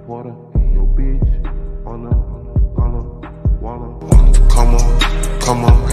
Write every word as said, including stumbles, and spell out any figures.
Water, your bitch, on the, on the, wanna, come on, come on.